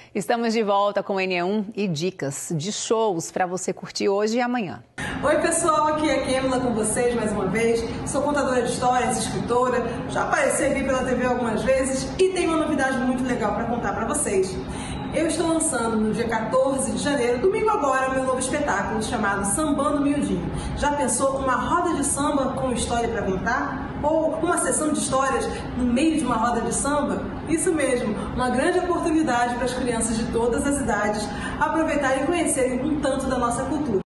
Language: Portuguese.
Estamos de volta com o NE1 e dicas de shows para você curtir hoje e amanhã. Oi pessoal, aqui é a Kêmila com vocês mais uma vez. Sou contadora de histórias, escritora, já apareci aqui pela TV algumas vezes e tenho uma novidade muito legal para contar para vocês. Eu estou lançando no dia 14 de janeiro, domingo agora, meu novo espetáculo chamado Sambando Miudinho. Já pensou uma roda de samba com história para contar? Ou uma sessão de histórias no meio de uma roda de samba? Isso mesmo, uma grande oportunidade para as crianças de todas as idades aproveitarem e conhecerem um tanto da nossa cultura.